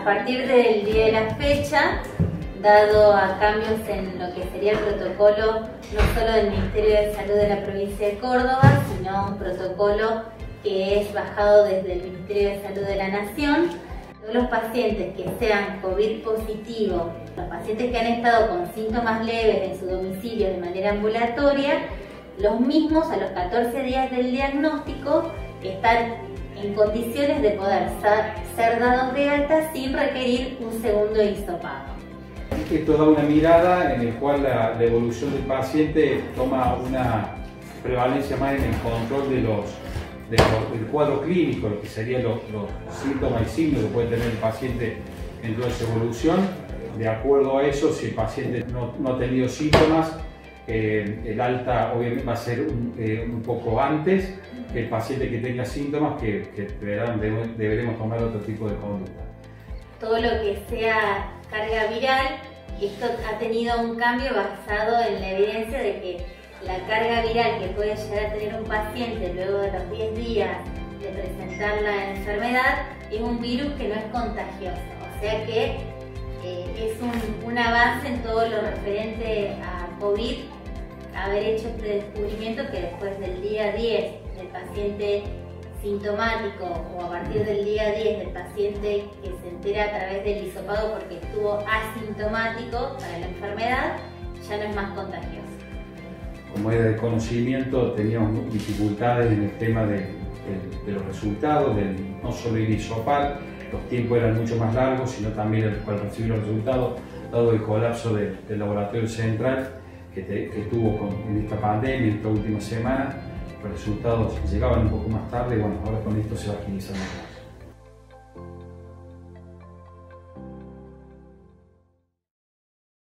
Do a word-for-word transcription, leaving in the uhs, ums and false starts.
partir del día de la fecha, dado a cambios en lo que sería el protocolo no solo del Ministerio de Salud de la provincia de Córdoba, sino un protocolo que es bajado desde el Ministerio de Salud de la Nación, todos los pacientes que sean COVID positivo, los pacientes que han estado con síntomas leves en su domicilio de manera ambulatoria, los mismos a los catorce días del diagnóstico están en condiciones de poder ser dados de alta sin requerir un segundo hisopado. Esto da una mirada en el cual la, la evolución del paciente toma una prevalencia más en el control de los, de los, del cuadro clínico, lo que serían los, los síntomas y signos que puede tener el paciente en toda esa evolución. De acuerdo a eso, si el paciente no, no ha tenido síntomas, eh, el alta obviamente va a ser un, eh, un poco antes que el paciente que tenga síntomas, que, que deberán, deberemos tomar otro tipo de conducta. Todo lo que sea carga viral, esto ha tenido un cambio basado en la evidencia de que la carga viral que puede llegar a tener un paciente luego de los diez días de presentar la enfermedad es un virus que no es contagioso, o sea que eh, es un, un avance en todo lo referente a COVID haber hecho este descubrimiento que después del día diez del paciente sintomático o a partir del día diez del paciente que se entera a través del hisopado porque estuvo asintomático para la enfermedad, ya no es más contagioso. Como era de conocimiento, teníamos dificultades en el tema de, de, de los resultados, de no solo ir a hisopar, los tiempos eran mucho más largos, sino también para recibir los resultados, dado el colapso de, del laboratorio central que, te, que tuvo con, en esta pandemia, en esta última semana. Los resultados llegaban un poco más tarde y bueno, ahora con esto se va agilizando.